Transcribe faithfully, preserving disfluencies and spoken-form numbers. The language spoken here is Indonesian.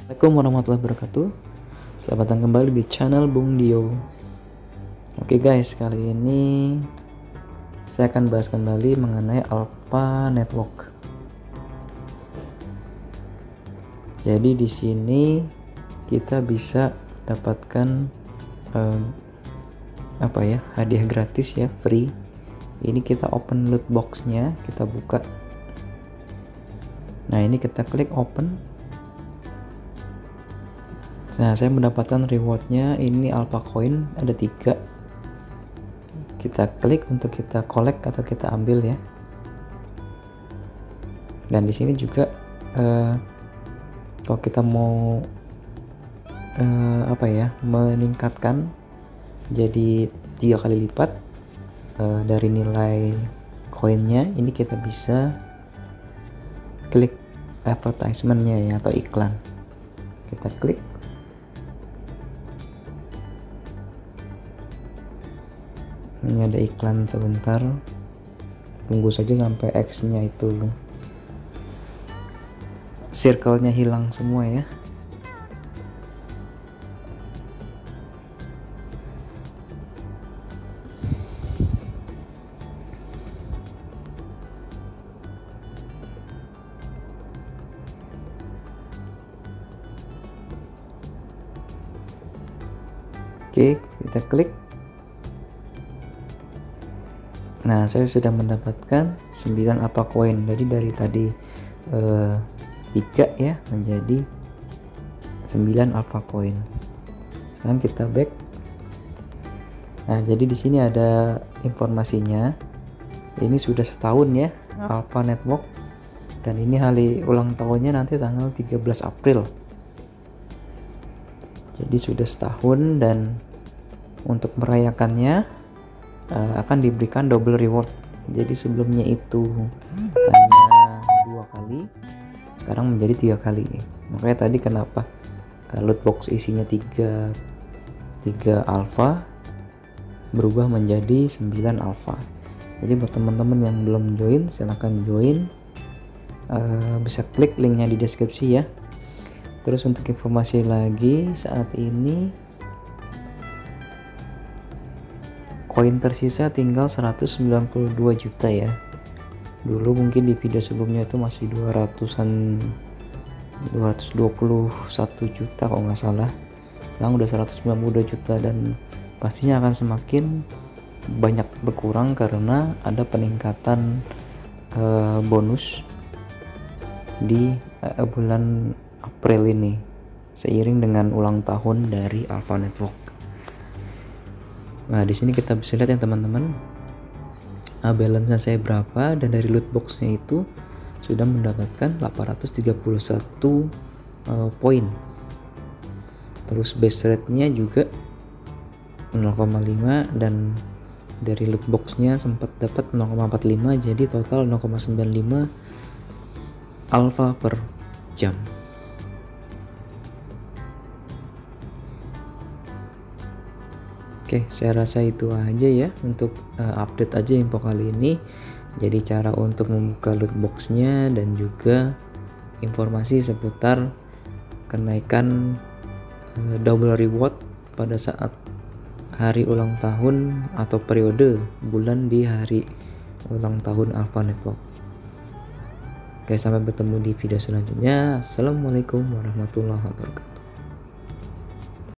Assalamualaikum warahmatullahi wabarakatuh. Selamat datang kembali di channel Bung Dio. Oke guys, kali ini saya akan bahas kembali mengenai Alpha Network. Jadi di sini kita bisa dapatkan eh, apa ya, hadiah gratis ya, free. Ini kita open loot boxnya, kita buka. Nah ini kita klik open. Nah saya mendapatkan rewardnya ini Alpha Coin, ada tiga. Kita klik untuk kita collect atau kita ambil ya. Dan di sini juga eh, kalau kita mau eh, apa ya, meningkatkan jadi tiga kali lipat eh, dari nilai koinnya, ini kita bisa klik advertisementnya ya, atau iklan. Kita klik. Ini ada iklan sebentar, tunggu saja sampai X nya itu circle-nya hilang semua ya. Oke, kita klik. Nah, saya sudah mendapatkan sembilan Alpha Coin. Jadi dari tadi eh, tiga ya menjadi sembilan Alpha Coin. Sekarang kita back. Nah, jadi di sini ada informasinya. Ini sudah setahun ya Alpha Network, dan ini hari ulang tahunnya nanti tanggal tiga belas April. Jadi sudah setahun, dan untuk merayakannya uh, akan diberikan double reward. Jadi sebelumnya itu hanya dua kali, sekarang menjadi tiga kali. Makanya tadi kenapa uh, loot box isinya tiga tiga alpha berubah menjadi sembilan alpha. Jadi buat teman-teman yang belum join, silahkan join. Uh, bisa klik linknya di deskripsi ya. Terus untuk informasi lagi, saat ini koin tersisa tinggal seratus sembilan puluh dua juta ya. Dulu mungkin di video sebelumnya itu masih dua ratusan, dua ratus dua puluh satu juta kalau nggak salah. Sekarang udah seratus sembilan puluh dua juta, dan pastinya akan semakin banyak berkurang karena ada peningkatan uh, bonus di uh, bulan April ini seiring dengan ulang tahun dari Alpha Network. Nah, di sini kita bisa lihat ya teman-teman, uh, balance-nya saya berapa, dan dari loot box-nya itu sudah mendapatkan delapan ratus tiga puluh satu uh, poin. Terus base rate-nya juga nol koma lima, dan dari loot box-nya sempat dapat nol koma empat lima, jadi total nol koma sembilan lima alpha per jam. Oke, saya rasa itu aja ya untuk uh, update aja info kali ini. Jadi cara untuk membuka loot boxnya dan juga informasi seputar kenaikan uh, double reward pada saat hari ulang tahun atau periode bulan di hari ulang tahun Alpha Network. Oke, sampai bertemu di video selanjutnya. Assalamualaikum warahmatullahi wabarakatuh.